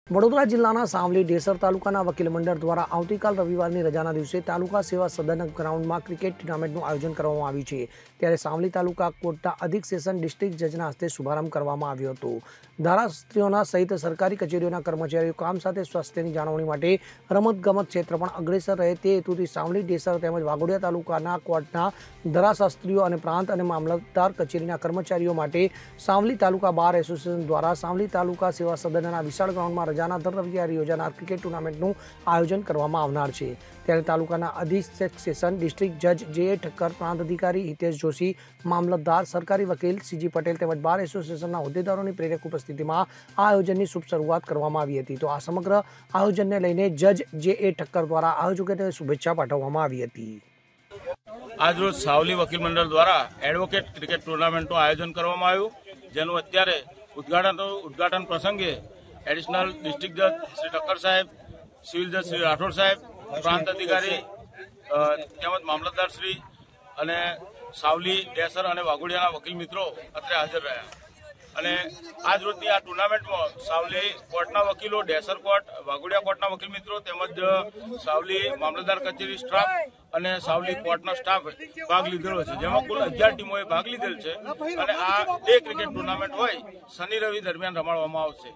વડોદરા જિલ્લાના સાવલી ડેસર તાલુકાના વકીલ મંડળ દ્વારા આવતીકાલ રવિવારની રજાના દિવસે તાલુકા સેવા સદન ગ્રાઉન્ડમાં ક્રિકેટ ટુર્નામેન્ટનું આયોજન કરવામાં આવ્યું છે। ત્યારે સાવલી તાલુકા કોર્ટના અધિક સેશન ડિસ્ટ્રિક્ટ જજના હસ્તે શુભારંભ કરવામાં આવ્યો હતો। ધારાશાસ્ત્રીઓના સહિત સરકારી કચેરીઓના કર્મચારીઓ કામ સાથે સ્વાસ્થ્યની જાળવણી માટે રમતગમત ક્ષેત્ર પણ અગ્રેસર રહે તે હેતુથી સાવલી ડેસર તેમજ વાઘોડિયા તાલુકાના કોર્ટના ધારાશાસ્ત્રીઓ અને પ્રાંત અને મામલતદાર કચેરીના કર્મચારીઓ માટે સાવલી તાલુકા બાર એસોસિએશન દ્વારા સાવલી તાલુકા સેવા સદનના વિશાળ ગ્રાઉન્ડમાં રજાના દર રવિવારે યોજાનાર ક્રિકેટ ટુર્નામેન્ટનું આયોજન કરવામાં આવનાર છે। ત્યારે તાલુકાના અધિક્ષક સેશન ડિસ્ટ્રિક્ટ જજ જે ઠક્કર, પ્રાંત અધિકારી હિતેશ જોશી, મામલતદાર, સરકારી વકીલ સીજી પટેલ તેમજ બાર એસોસિએશનના હોદ્દેદારોની પ્રેરક ઉપસ્થિતિમાં આ આયોજનની શુભ શરૂઆત કરવામાં આવી હતી। તો આ સમગ્ર આયોજનને લઈને જજ જે ઠક્કર દ્વારા આયોજકોને શુભેચ્છા પાઠવવામાં આવી હતી। આજરોજ સાવલી વકીલ મંડળ દ્વારા એડવોકેટ ક્રિકેટ ટુર્નામેન્ટનું આયોજન કરવામાં આવ્યું, જેનું અત્યારે ઉદ્ઘાટન પ્રસંગે એડિશનલ ડિસ્ટ્રિક્ટ જજ શ્રી ઠક્કર સાહેબ, સિવિલ જજ શ્રી રાઠોડ સાહેબ, પ્રાંત અધિકારી તેમજ મામલતદાર શ્રી અને સાવલી, ડેસર અને વાઘોડિયાના વકીલ મિત્રો અત્રે હાજર રહ્યા। અને આજ રોજની આ ટુર્નામેન્ટમાં સાવલી કોર્ટના વકીલો, ડેસર કોર્ટ, વાઘોડિયા કોર્ટના વકીલ મિત્રો તેમજ સાવલી મામલતદાર કચેરી સ્ટાફ અને સાવલી કોર્ટનો સ્ટાફ ભાગ લીધેલો છે, જેમાં કુલ 11 ટીમોએ ભાગ લીધેલ છે। અને આ ડે ક્રિકેટ ટુર્નામેન્ટ હોય શનિ રવિ દરમિયાન રમાડવામાં આવશે।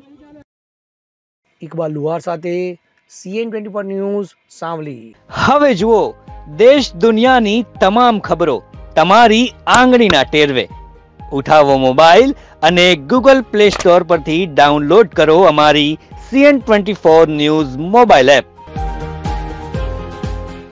ઇકબાલ લુહાર સાથે CN24 ન્યૂઝ સાવલી। હવે જુઓ દેશ દુનિયાની તમામ ખબરો તમારી આંગળીના ટેરવે। ઉઠાવો મોબાઈલ અને ગૂગલ પ્લે સ્ટોર પરથી ડાઉનલોડ કરો અમારી CN24 ન્યૂઝ મોબાઈલ એપ।